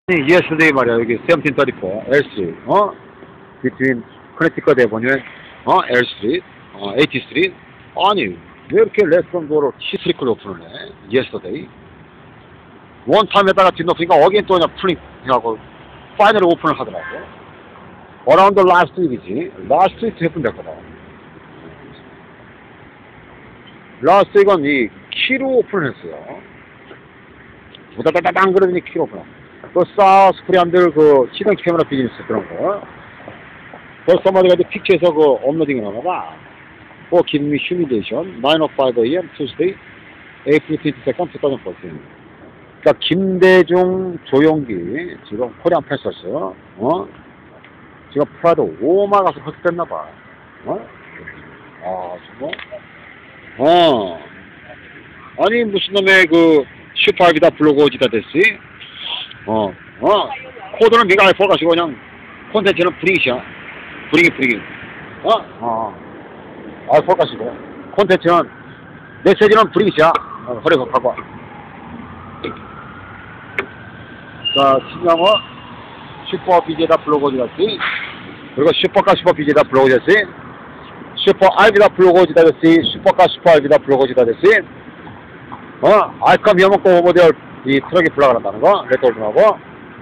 yesterday 말이야, 여기 1734 L Street, between Connecticut Avenue, L Street, 80 Street. 아니, 왜 이렇게 레스토랑 도어를 히스리컬 오픈을 해? yesterday. 원타임에다가 뒷놓으니까 어긴 또 그냥 풀링 해갖고, 파이널 오픈을 하더라고. around the last week이지. last week 했으면 됐거든. last week은 이 키로 오픈을 했어요. 우다다다당 그러더니 키로 오픈을. 그 사우스 코리안들 그 히든 캐머라 비즈니스 그런 거. 벌써 뭐가 픽처에서 그 업로딩이 나와봐. For Give Me Humiliation, 9:05 a.m. Tuesday, April 22nd, 2014. 그러니까 김대중, 조용기 지금 코리안 패서스, 지금 프라드 오마 가서 헛됐나봐. 정말. 아니 무슨 놈의 그 슈퍼비다 블로그지다 됐지. 코드는 네가 알고 가지고 그냥 콘텐츠는 브링이야. 브링이. 알고 가지고 콘텐츠는 메시지는 브링이야. 허리가 갖고 와. 자, 신장어 슈퍼 BJ다 블로그지 됐지. 그리고 슈퍼카 슈퍼 BJ다 블로그지 됐지. 슈퍼 알비다 블로그지다 됐지. 슈퍼카 슈퍼 알비다 블로그지다 됐지. 알카 미어먹고 오버데어 이 트럭이 불러간다는 거, 레토르하고,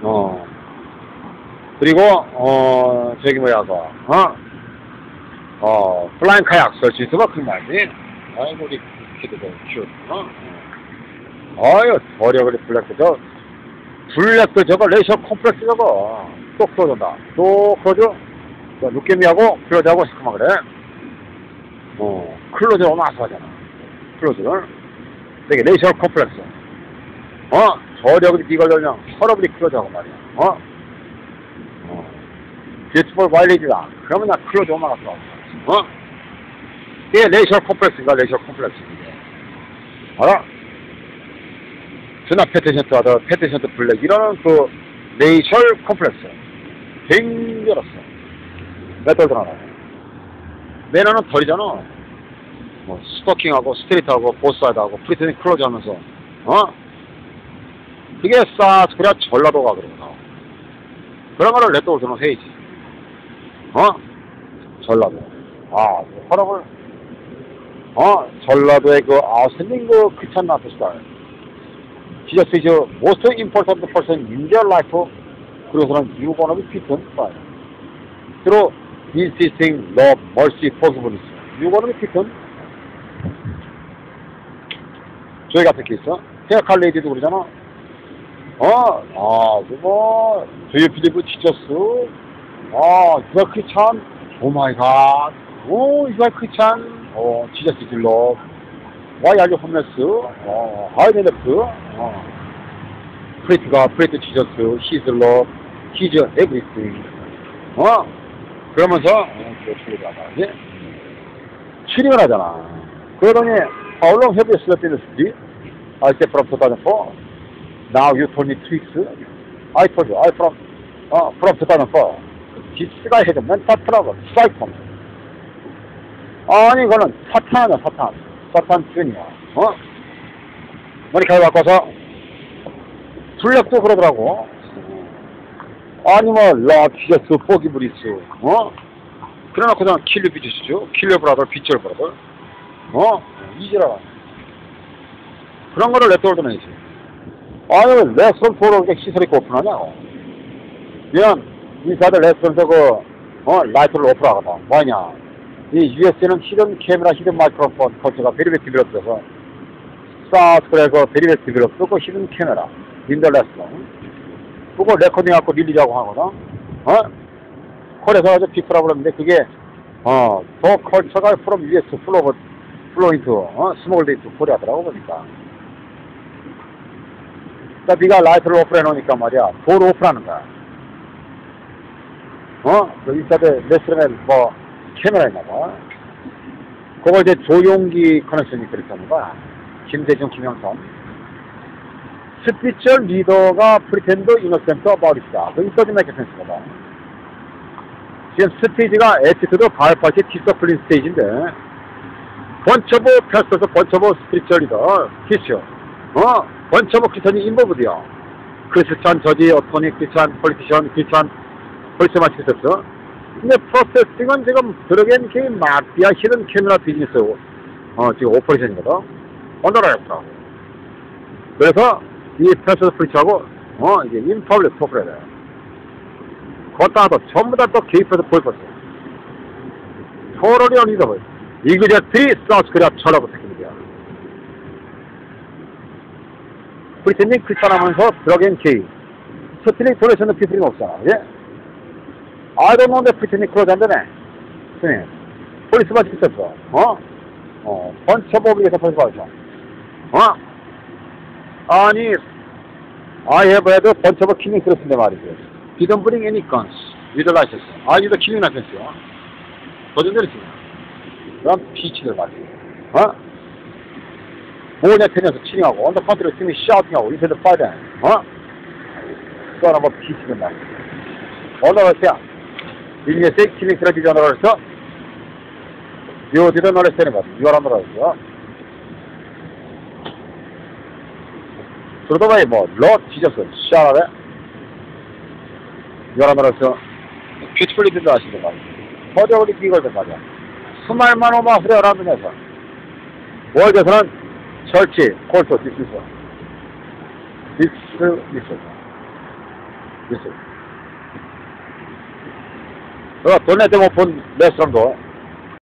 그리고, 저기 뭐야, 플라잉 카약 쓸 수 있으면 그 말이지. 아이고, 우리 키드도 큐, 아유, 어려그리 블랙도 저거, 레이셔 콤플렉스 저거, 또 풀어준다. 또 풀어줘. 누깨미하고, 클로즈하고 시커먼 그래. 클로즈 오면 아수하잖아. 클로즈를. 되게 레이셔 콤플렉스. 저력이 니걸 그냥 서러블이 클로즈하고 말이야. 뷰티풀 와일리지다. 그러면 나 클로즈 오마가 들어왔어. 이게 레이셔 콤플렉스인가, 레이셔 콤플렉스. 알아? 스나 패티션트 하다, 패티션트 블랙. 이러는 그 레이셔 콤플렉스. 댕겨렸어. 메털들 하나. 매너는 덜이잖아. 뭐, 스토킹하고, 스트레이트하고, 보스하고, 프리트닝 클로즈 하면서, 그게 싹, 그래야 전라도가 그러구나. 그런 거를 레토르는 해야지. 전라도. 허락을, 전라도의 그, 아웃스탠딩 그, 크리스찬 라이프 스타일. Jesus is the most important person in their life. 그래서는 you gonna be fit by. through insisting love, mercy, forgiveness. You gonna be fit. 저희 같은 케이스. 헤어칼 레이디도 그러잖아. Do you believe Jesus? You are Christian? Oh my God. You are Christian? Jesus is love. Why are you homeless? How is it? Pray to God, pray to Jesus. He's love. He's everything. 그러면서, 추리를 하잖아. 그러더니, How long have you slept in the street? I said from 2004. Now you told me 2 weeks. I told you, from 2004. This guy had a mental trouble, psycho. 아니, 이거는 사탄이야, 사탄 주인이야. 머리카락 바꿔서, 블랙도 그러더라고. 아니, 뭐, 지저스, 포기 브리스, 그래놓고 그냥 킬류 비즈스죠. 킬류 브라더, 비철 브라더. 이지라라. 그런 거를 레토르도 내지. 아니, 레스토랑 도로 이렇게 시설이 오픈하냐고. 그냥, 인사들 레스토랑에서 라이트를 오픈하거든. 뭐냐. 이 US는 히든 카메라, 히든 마이크로폰 컬처가 베리베 디벨롭돼서, 사우스 그래서 베리베 디벨롭 그 히든 카메라, 인더 레스토랑. 그거 레코딩하고 릴리자고 하거든. 콜에서 아주 빅프라고 그러는데, 그게, 더 컬처가 from US flow into, small day to Korea 하더라고 보니까. 그러니까 네가 라이트를 오픈해놓으니까 말이야, 도로 오픈하는 거야. 그 인사대 레스토랑에 뭐, 카메라 있나봐. 그거 이제 조용기 커넥션이 그렇게 하는 거야. 김대중, 김영선. 스피처 리더가 프리텐더 이노센트 어바웃이다. 그 인서지 메이커 센스거든. 지금 스테이지가 에티튜드 가을 파티 디서플린 스테이지인데, 번처브 패스터서 번처브 스피처 리더, 키쇼. 번처브 키선이 인버브드야. 크리스찬, 저지, 어토니, 크리스찬, 폴리티션, 크리스찬, 벌써 마치겠어. 근데 프로세싱은 지금 드러겐 그 마피아 히든 캐메라 비즈니스, 지금 오퍼레이션이거든. 오너라였다. 그래서 이 패스 프리치하고, 이제 인퍼블릭 토크를 해야 돼. 그것도 전부 다 또 개입해서 보여줬어. 토럴이 어디서 이그제트리 사우스 코리아 철하고 새끼들이야. 프리텐딩 크리스찬하면서 드러겐 케이. 스트링 돌레이션은 피트링 없잖아. 예? I don't know the pretending close 안 되네. 스님. 폴리스만 찍혔어. 번쳐보기에서 벌써 봤죠. 아니, I have had a bunch of killing 들었는데 말이죠. Didn't bring any guns with a license. I need a killing license. 거짓 내리지. 그럼 피치를 말이죠. 뭐냐, 테니어서 치링하고, 언더 컨트롤 팀이 샤우팅하고, 인사이드 파이팅. 또 하나 뭐 피치를 말이죠. 언더가 일리에서 killing strategy 언더라서, you didn't understand about it. You are 언더라서. 그러다 보니 러 뒤졌어. 샤라래. 여러분으로서 퓨처리 든다 하시는 말이야. 허저우리 기걸든 말이야. 스말만 오마 후려라는 데서. 월드에서는 철치, 콜토, 디스있어. 그래서 돈내 대모 본 레스토랑도